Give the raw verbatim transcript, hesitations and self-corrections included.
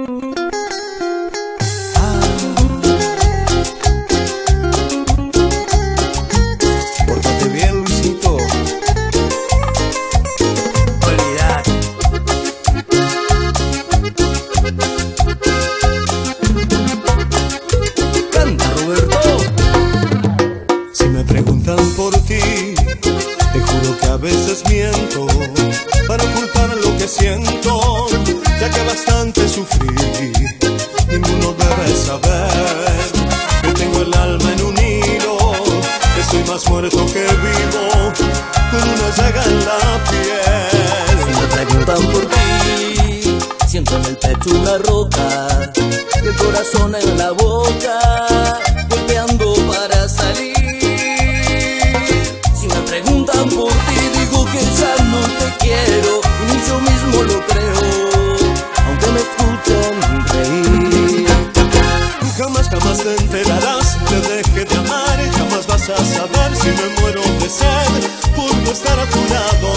Pórtate bien, Luisito. Calidad. Canta, Roberto. Si me preguntan por ti, te juro que a veces miento para ocultar lo que siento, ya que bastante sufrí. Ninguno debe saber que tengo el alma en un hilo, que soy más muerto que vivo, con una llaga en la piel. Si me preguntan por ti, siento en el pecho una roca y el corazón en la boca, golpeando para salir. Si me preguntan por ti, digo que ya no te quiero, y yo mismo lo creo, aunque me escuchen reír. Tú jamás, jamás te enterarás, te dejé de amar, jamás vas a saber si me muero de sed por no estar a tu lado.